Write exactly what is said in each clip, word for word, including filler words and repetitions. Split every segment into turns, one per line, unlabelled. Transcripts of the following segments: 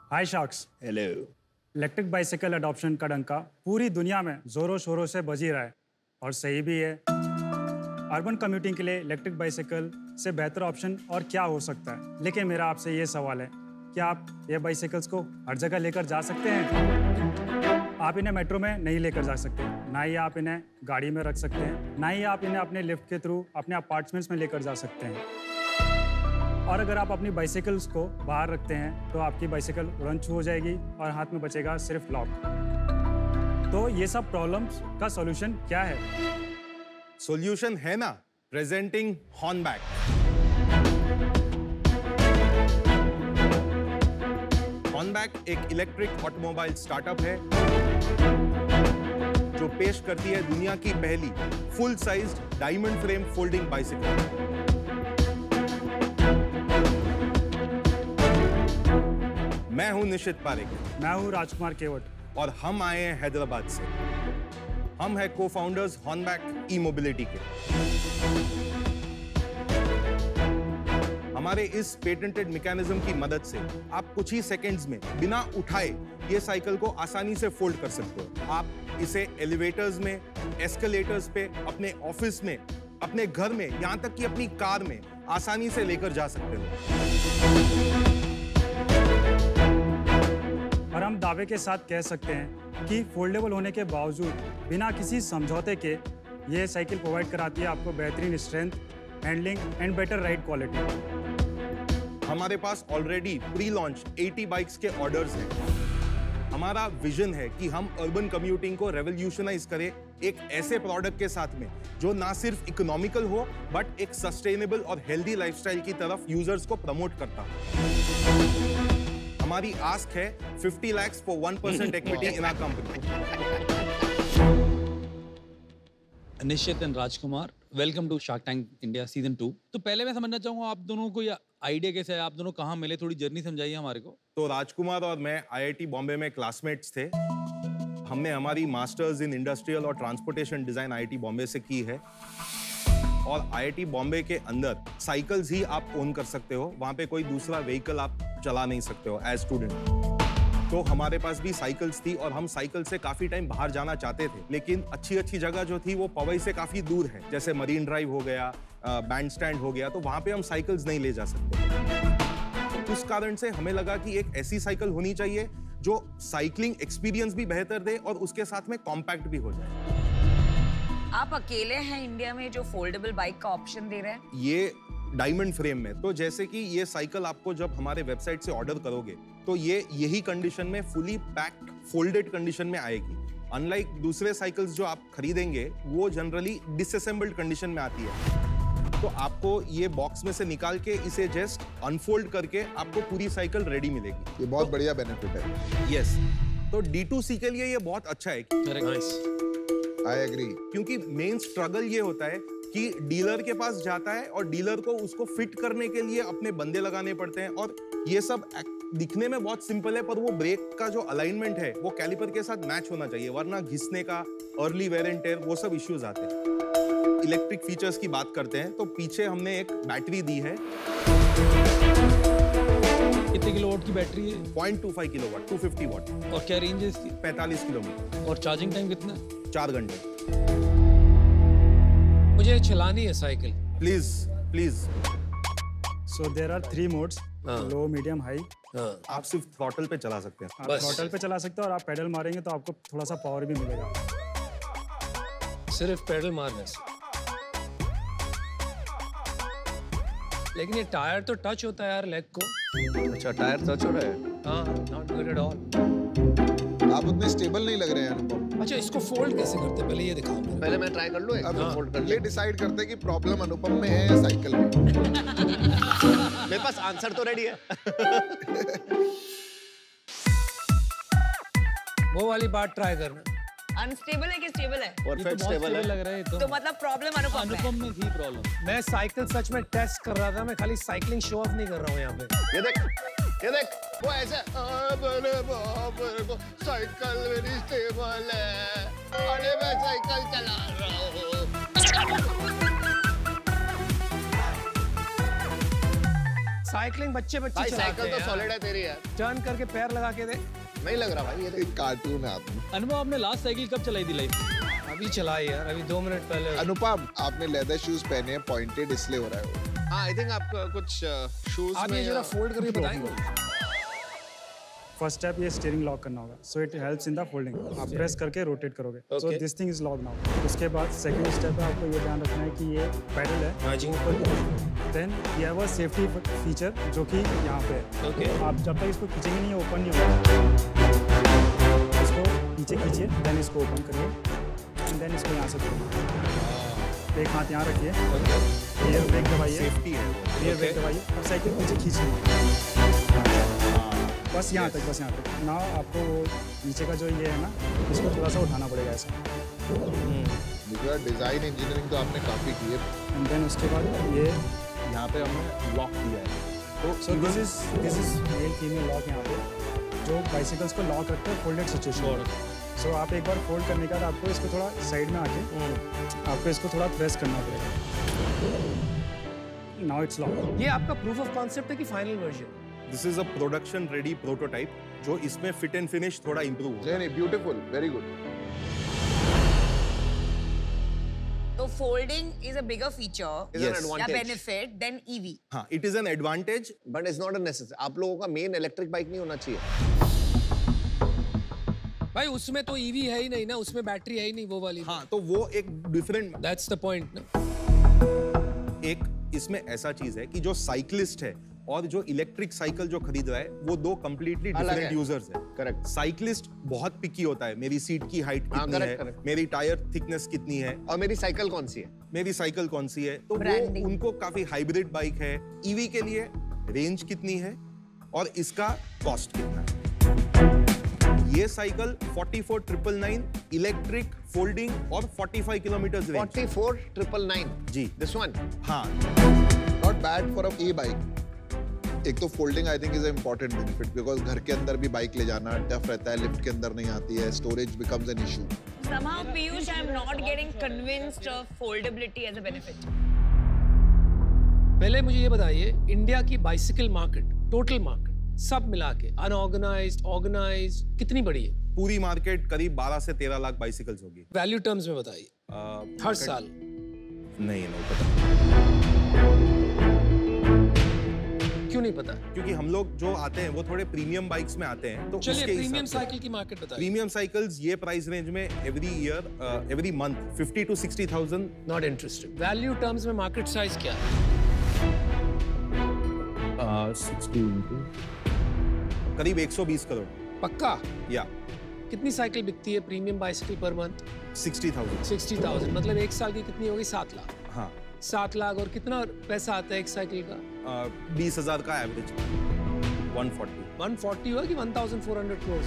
हाय sharks.
Hello.
Electric bicycle adoption का डंका पूरी दुनिया में जोरों शोरों से बज ही रहा है और सही भी है। अर्बन कम्यूटिंग के लिए इलेक्ट्रिक बाइसाइकिल से बेहतर ऑप्शन और क्या हो सकता है, लेकिन मेरा आपसे ये सवाल है, क्या आप ये बाइसाइकिल्स को हर जगह लेकर जा सकते हैं? आप इन्हें मेट्रो में नहीं लेकर जा सकते, ना ही आप इन्हें गाड़ी में रख सकते हैं, ना ही आप इन्हें अपने लिफ्ट के थ्रू अपने अपार्टमेंट्स में लेकर जा सकते हैं। और अगर आप अपनी बाइसाइकिल्स को बाहर रखते हैं तो आपकी बाइसाइकिल उड़न छू हो जाएगी और हाथ में बचेगा सिर्फ लॉक। तो ये सब प्रॉब्लम्स का सॉल्यूशन क्या है?
सॉल्यूशन है ना, प्रेजेंटिंग हॉर्नबैक। हॉर्नबैक एक इलेक्ट्रिक ऑटोमोबाइल स्टार्टअप है जो पेश करती है दुनिया की पहली full sized diamond frame folding bicycle. मैं हूं निशित पारेख।
मैं हूं राजकुमार केवट
और हम आए हैं हैदराबाद से। हम हैं को फाउंडर्स हॉर्नबैक ई मोबिलिटी के। हमारे इस पेटेंटेड मैकेनिज्म की मदद से आप कुछ ही सेकंड्स में बिना उठाए ये साइकिल को आसानी से फोल्ड कर सकते हो। आप इसे एलिवेटर्स में, एस्केलेटर्स पे, अपने ऑफिस में, अपने घर में, यहां तक कि अपनी कार में आसानी से लेकर जा सकते हो।
और हम दावे के साथ कह सकते हैं कि फोल्डेबल होने के बावजूद बिना किसी समझौते के ये साइकिल प्रोवाइड कराती है आपको बेहतरीन strength, handling and better ride quality.
हमारे पास ऑलरेडी प्री लॉन्च अस्सी बाइक्स के ऑर्डर्स हैं। हमारा विजन है कि हम अर्बन कम्यूटिंग को रेवोल्यूशनाइज करें एक ऐसे प्रोडक्ट के साथ में जो ना सिर्फ इकोनॉमिकल हो बट एक सस्टेनेबल और हेल्दी लाइफस्टाइल की तरफ यूजर्स को प्रमोट करता हो। हमारी आस्क है fifty lakhs for one percent equity in our company.
Nishit and Rajkumar, welcome to Shark Tank India season two. तो पहले मैं समझना चाहूंगा आप दोनों को ये आइडिया कैसे है, आप दोनों कहाँ मिले, थोड़ी जर्नी समझाइए हमारे को।
तो राजकुमार और मैं आई आई टी बॉम्बे में क्लासमेट्स थे। हमने हमारी मास्टर्स इन इंडस्ट्रियल और transportation design I I T Bombay से की है और आई आई टी बॉम्बे के अंदर साइकिल्स ही आप ओन कर सकते हो, वहां पे कोई दूसरा व्हीकल आप चला नहीं सकते हो एज स्टूडेंट। तो हमारे पास भी साइकिल्स थी और हम साइकिल से काफी टाइम बाहर जाना चाहते थे, लेकिन अच्छी अच्छी जगह जो थी वो पवई से काफी दूर है, जैसे मरीन ड्राइव हो गया, बैंड स्टैंड हो गया, तो वहां पे हम साइकिल्स नहीं ले जा सकते। तो उस कारण से हमें लगा कि एक ऐसी साइकिल होनी चाहिए जो साइकिलिंग एक्सपीरियंस भी बेहतर दे और उसके साथ में कॉम्पैक्ट भी हो जाए।
आप अकेले हैं इंडिया में जो फोल्डेबल बाइक का ऑप्शन दे रहे हैं? ये
डायमंड फ्रेम में, तो जैसे कि ये साइकिल आपको जब हमारे वेबसाइट से ऑर्डर करोगे तो ये यही कंडीशन में फुली पैक्ड फोल्डेड कंडीशन में आएगी। अनलाइक दूसरे साइकिल्स जो आप खरीदेंगे वो जनरली डिसअसेंबल्ड कंडीशन में आती है। तो आपको ये बॉक्स में से निकाल के इसे जस्ट अनफोल्ड करके आपको पूरी साइकिल रेडी मिलेगी।
ये बहुत
तो,
बढ़िया बेनिफिट है।
यस, तो डी टू सी के लिए ये बहुत अच्छा है।
I agree.
क्योंकि मेन स्ट्रगल ये होता है कि डीलर के पास जाता है और डीलर को उसको फिट करने के लिए अपने बंदे लगाने पड़ते हैं और ये सब दिखने में बहुत सिंपल है, पर वो ब्रेक का जो अलाइनमेंट है वो कैलिपर के साथ मैच होना चाहिए, वरना घिसने का, अर्ली वेयर एंड टेयर, वो सब इश्यूज आते हैं। इलेक्ट्रिक फीचर्स की बात करते हैं तो पीछे हमने एक बैटरी दी है।
कितने किलोवाट की बैटरी है?
Point two five kilowatt, two fifty watt.
और क्या रेंज है इसकी?
पैंतालीस किलोमीटर।
और चार्जिंग टाइम कितना है?
चार घंटे।
मुझे चलानी है cycle.
Please please.
So there are three modes, low, medium, high.
आप सिर्फ थ्रॉटल पे चला सकते हैं।
आप थ्रॉटल पे चला सकते हो और आप पेडल मारेंगे तो आपको थोड़ा सा पावर भी मिलेगा।
सिर्फ पेडल मारने से। लेकिन ये टायर तो टच होता है यार लेग को।
अच्छा, टायर टच हो रहा है?
हाँ, नॉट गुड एट ऑल।
आप उतने स्टेबल नहीं लग रहे हैं अनुपम।
अच्छा, इसको फोल्ड कैसे करते हैं पहले ये दिखाओ।
पहले मैं ट्राई कर लूं, एक
हाँ।
फोल्ड कर। ये डिसाइड करते हैं कि प्रॉब्लम अनुपम में है या साइकिल में।
मेरे पास आंसर तो रेडी है।
वो वाली बात ट्राई करना।
अनस्टेबल है कि स्टेबल है?
परफेक्ट स्टेबल है।
लग रहा है तो,
तो मतलब प्रॉब्लम अनुपम में है।
अनुपम में थी प्रॉब्लम।
मैं साइकिल सच में टेस्ट कर रहा था, मैं खाली साइकिलिंग शो ऑफ नहीं कर रहा हूँ यहाँ पे।
ये देख, ये देख, वो ऐसे, अरे बाप रे, वो साइकिल मेरी स्टेबल है, अरे मैं साइकिल चला रहा हूँ।
साइकिलिंग बच्चे बच्चे
भाई
चलाते
साइकिल तो
हैं
सॉलिड है तेरी यार।
टर्न करके पैर लगा के दे
नहीं लग रहा भाई ये
एक कार्टून है आपने।
अनुभव आपने लास्ट साइकिल कब चलाई थी लाइफ?
अभी चलाई यार अभी दो मिनट पहले
अनुपम आपने लेदर शूज पहने हैं, पॉइंटेड इसलिए हो रहा है वो।
हाँ आई थिंक आप कुछ शूज
आप
में
ये जरा फोल्ड करके बताएंगे
फर्स्ट स्टेप ये स्टीयरिंग लॉक करना होगा, so it helps in the folding. आप प्रेस करके रोटेट करोगे, so this thing is lock now. उसके बाद सेकंड स्टेप है, आपको ये ध्यान रखना है कि ये पैडल है
हाँ जी।
वो ऊपर। देन ये है वो सेफ्टी फीचर जो कि यहाँ पे है।
ओके
आप जब तक इसको खींचेंगे नहीं, ओपन नहीं होगा। इसको पीछे खींचिए, देन इसको ओपन करिए एंड देन इसको यहाँ से खोलिए। एक हाथ यहाँ रखिए, रियर ब्रेक दबाइए,
सेफ्टी है वो।
रियर ब्रेक दबाइए, अब साइकिल पीछे खींचिए, बस यहाँ तक, बस यहाँ तक ना। आपको वो नीचे का जो ये है ना, इसको थोड़ा सा उठाना पड़ेगा ऐसा।
डिजाइन इंजीनियरिंग तो आपने काफी की है।
एंड देन उसके बाद ये
यहाँ पे हमने लॉक दिया है,
तो so this is this is male female lock यहाँ पे, जो बाइसिकल्स को लॉक रखते हैं फोल्डेड सिचुएशन। सो आप एक बार फोल्ड करने के बाद आपको इसको थोड़ा साइड में आके आपको इसको थोड़ा प्रेस करना पड़ेगा। Now it's lock.
ये आपका प्रूफ ऑफ कॉन्सेप्ट है कि final version?
This is a production ready prototype जो इसमें फिट एंड फिनिश थोड़ा इंप्रूव होगा।
नहीं ब्यूटीफुल, वेरी गुड।
तो folding is a bigger feature
is an
Yes.
या
advantage
बेनिफिट देन ईवी।
हाँ, it is an advantage.
But it's not a necessary. आप लोगों का मेन इलेक्ट्रिक बाइक नहीं होना चाहिए।
भाई उसमें तो ईवी है ही नहीं ना, उसमें बैटरी है ही नहीं वो वाली।
हाँ, तो वो एक डिफरेंट,
दैट्स द पॉइंट ना।
एक इसमें ऐसा चीज है कि जो साइकिलिस्ट है और जो इलेक्ट्रिक साइकिल जो खरीद रहा है, वो दो कंप्लीटली
अलग
डिफरेंट
है।
यूजर्स है।
करेक्ट।
साइकिलिस्ट बहुत पिकी होता है, मेरी सीट की हाइट
हाँ,
कितनी
correct,
है,
correct।
मेरी टायर थिकनेस कितनी है,
और मेरी साइकिल कौन सी है?
मेरी साइकिल कौन सी है। तो वो
Branding।
उनको काफी हाइब्रिड बाइक है। ईवी के लिए रेंज कितनी है और इसका कॉस्ट कितना है। ये cycle forty four triple nine electric folding और forty five kilometre range.
Forty four triple nine
जी।
This one.
हाँ,
not bad for a e bike. एक तो folding I think is a important benefit, because घर के अंदर भी bike ले जाना टफ रहता है, लिफ्ट के अंदर नहीं आती है, storage becomes an issue.
Somehow, Piyush, I'm not getting convinced of foldability as a benefit.
पहले मुझे ये बताइए, इंडिया की बाइसिकल मार्केट, टोटल मार्केट सब मिला के अनऑर्गेनाइज्ड, ऑर्गेनाइज्ड कितनी बड़ी है?
पूरी मार्केट करीब बारह से तेरह लाख बाइसिकल्स होगी।
वैल्यू टर्म्स में बताइए,
अ,
हर साल।
नहीं नहीं पता,
क्यों नहीं पता?
क्योंकि हम लोग जो आते हैं वो थोड़े प्रीमियम बाइक्स में आते हैं, तो
चलिए
उसके
प्रीमियम
हिसाब से
साइकिल की मार्केट बताइए।
प्रीमियम साइकिल्स ये प्राइस रेंज में every year every month fifty to sixty thousand.
Not interested. Value terms में मार्केट साइज क्या है?
करीब एक सौ बीस करोड़
पक्का?
या
कितनी साइकिल बिकती है premium bicycle per month?
Sixty thousand.
Sixty thousand, मतलब एक साल की कितनी होगी? सात लाख।
हाँ,
सात लाख। और कितना पैसा आता है एक साइकिल का?
बीस हजार का average, one forty.
One forty हुआ कि one thousand four hundred crore?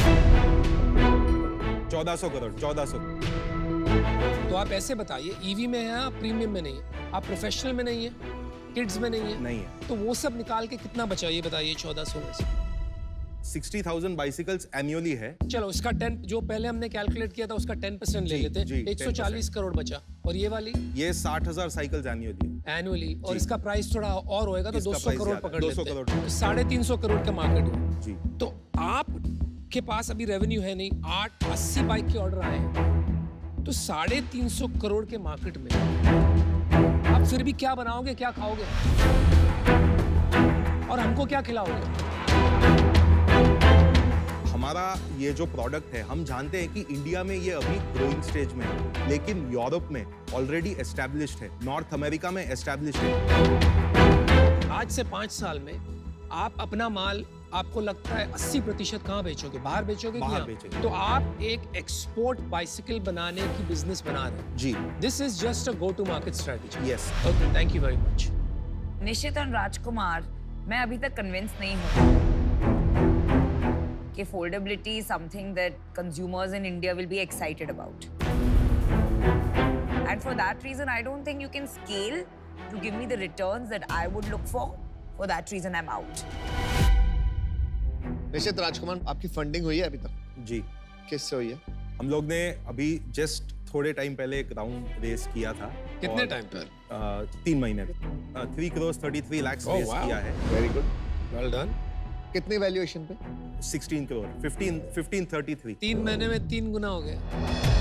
चौदह सौ करोड़, चौदह सौ।
तो आप ऐसे बताइए, ईवी में है आप प्रीमियम में नहीं है, आप प्रोफेशनल में नहीं है, किड्स में नहीं है,
नहीं है।
तो वो सब निकाल के कितना बचा ये बताइए चौदह सौ में से?
सिक्सटी थाउजेंड बाइसिकल्स एनुअली है।
चलो उसका टेन, जो पहले हमने कैलकुलेट किया था उसका टेन परसेंट ले
जी,
लेते
जी,
हैं, एक सौ चालीस करोड़ बचा। और ये वाली
ये साठ हजार साइकिल्स एनुअली।
एनुअली, और इसका प्राइस थोड़ा और होएगा तो
इसका
दो सौ
प्राइस
करोड़
ज्यादा,
पकड़
दो सौ
लेते हैं,
करोड़।
तो साढ़े तीन सौ करोड़ का मार्केट है।
जी।
तो आप के पास अभी रेवेन्यू है नहीं, आठ अस्सी बाइक के ऑर्डर आए हैं, तो साढ़े तीन सौ करोड़ के मार्केट में आप फिर भी क्या बनाओगे, क्या खाओगे और हमको क्या खिलाओगे?
हमारा ये जो प्रोडक्ट है, हम जानते हैं कि इंडिया में ये अभी ग्रोइंग स्टेज में है, लेकिन यूरोप में ऑलरेडी एस्टैब्लिश्ड है, नॉर्थ अमेरिका में एस्टैब्लिश्ड है।
आज से पांच साल में आप अपना माल, आपको लगता है अस्सी प्रतिशत कहाँ बेचोगे? बाहर बेचोगे?
बाहर
यहाँ?
बेचेंगे।
तो आप एक एक्सपोर्ट बाइसिकल बनाने की बिजनेस बना रहे हैं।
जी,
this is just a go to market strategy.
Yes.
Okay, thank you very much.
Nishit और राजकुमार, मैं अभी तक कन्विंस नहीं हूँ कि foldability is something that consumers in India will be excited about. And for that reason, I don't think you can scale to give me the returns that I would look for. For that reason, I'm out.
निश्चित राजकुमार, आपकी funding हुई है अभी तक?
जी,
किससे हुई है?
हम लोग ने अभी जस्ट थोड़े टाइम पहले एक राउंड रेस किया था
कितने टाइम पर?
uh, तीन महीने में three crore thirty three lakh
Oh,
raise
wow.
किया है।
Very good,
well done.
कितनी वैल्यूएशन पे?
Sixteen crore fifteen fifteen thirty three.
तीन महीने में तीन गुना हो गया।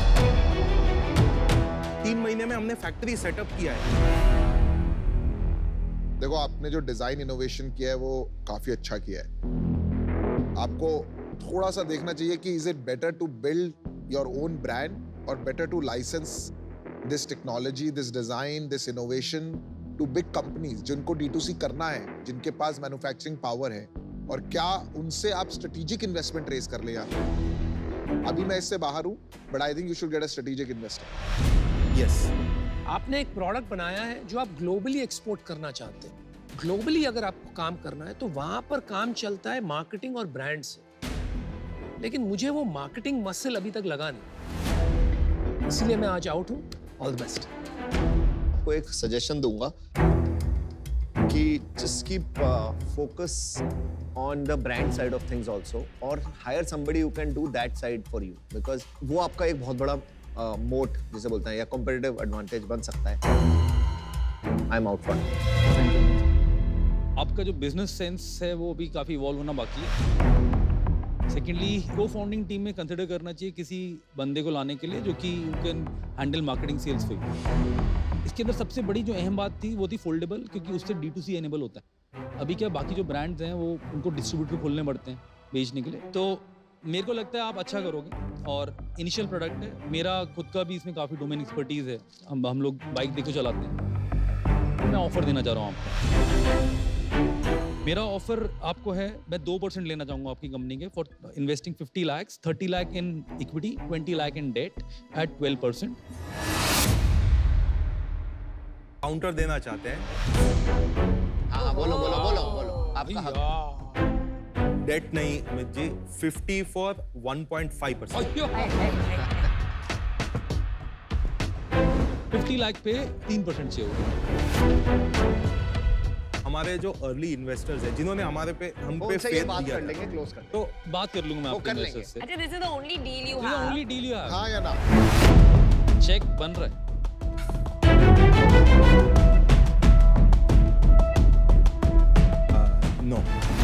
तीन महीने में हमने फैक्ट्री सेटअप किया है।
देखो, आपने जो डिजाइन इनोवेशन किया है वो काफी अच्छा किया है। आपको थोड़ा सा देखना चाहिए कि is it better to build your own brand और better to license this technology, this design, this innovation to big companies जिनको डी टू सी करना है, जिनके पास मैन्युफैक्चरिंग पावर है, और क्या उनसे आप स्ट्रेटेजिक इन्वेस्टमेंट रेज कर ले यार। अभी मैं इससे बाहर हूं, but I think you should get a strategic investor.
Yes,
आपने एक प्रोडक्ट बनाया है जो आप ग्लोबली एक्सपोर्ट करना चाहते हैं। ग्लोबली अगर आपको काम करना है तो वहां पर काम चलता है मार्केटिंग और ब्रांड से, लेकिन मुझे वो मार्केटिंग मसल अभी तक लगा नहीं, इसलिए मैं आज आउट हूं। All the best.
आपको एक सजेशन दूंगा कि just keep uh, focus on the brand side of things also, or hire somebody who can do that side for you, because वो आपका एक बहुत बड़ा मोट uh, जिसे बोलते हैं या competitive advantage बन सकता है। I'm out for it.
आपका जो बिजनेस सेंस है वो भी काफ़ी इवॉल्व होना बाकी है। सेकेंडली, को फाउंडिंग टीम में कंसिडर करना चाहिए किसी बंदे को लाने के लिए जो कि can handle marketing sales for you. इसके अंदर सबसे बड़ी जो अहम बात थी वो थी फोल्डेबल, क्योंकि उससे डी टू सी एनेबल होता है। अभी क्या बाकी जो ब्रांड्स हैं वो उनको डिस्ट्रीब्यूटर खोलने पड़ते हैं बेचने के लिए। तो मेरे को लगता है आप अच्छा करोगे, और इनिशियल प्रोडक्ट है। मेरा खुद का भी इसमें काफ़ी डोमेन एक्सपर्टीज़ है। हम हम लोग बाइक देखो चलाते हैं। मैं ऑफर देना चाह रहा हूँ आपको। मेरा ऑफर आपको है, मैं दो परसेंट लेना चाहूँगा आपकी कंपनी के for investing fifty lakhs, thirty lakh in equity, twenty lakh in debt at twelve percent.
Counter देना चाहते हैं।
हाँ, बोलो बोलो बोलो बोलो, आपका हक।
डेट नहीं Amit ji, fifty for one point five percent.
Fifty lakh पे तीन परसेंट चाहिए।
हमारे जो अर्ली इन्वेस्टर्स हैं जिन्होंने हमारे पे हम पे
उनसे ये
फेथ
बात
दिया
कर
था,
लेंगे, क्लोज कर
तो बात कर लूंगा मैं
वो
आपके
कर
इन्वेस्टर्स से।
अच्छा, this is the only deal you
ये
have.
Only deal you have.
हाँ या ना?
चेक बन रहा है।
No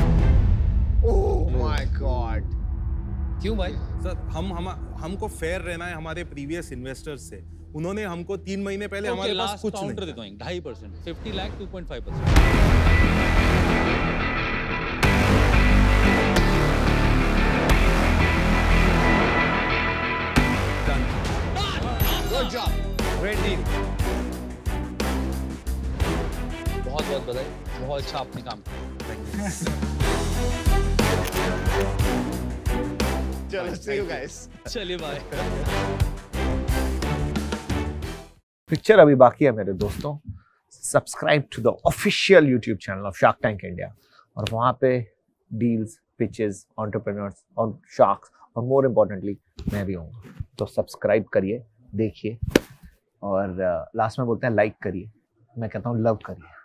oh my god.
क्यों भाई?
सर, हम हम हमको फेयर रहना है हमारे प्रीवियस इन्वेस्टर्स से। उन्होंने हमको तीन महीने पहले
Okay,
हमारे पास
last
कुछ
काउंटर
नहीं
देता हूँ, ढाई percent, fifty lakh two point five percent.
Good job.
Great deal. बहुत बहुत बधाई, बहुत अच्छा आपने काम किया।
चलो, सी यू गाइस।
चलिए बाय।
पिक्चर अभी बाकी है मेरे दोस्तों। Subscribe to the official YouTube channel of Shark Tank India, और वहाँ पे डील्स, पिचेस, एंटरप्रेन्योर्स और शार्क्स, और मोर इम्पोर्टेंटली मैं भी हूँ। तो सब्सक्राइब करिए, देखिए, और लास्ट में बोलते हैं लाइक करिए, मैं कहता हूँ लव करिए।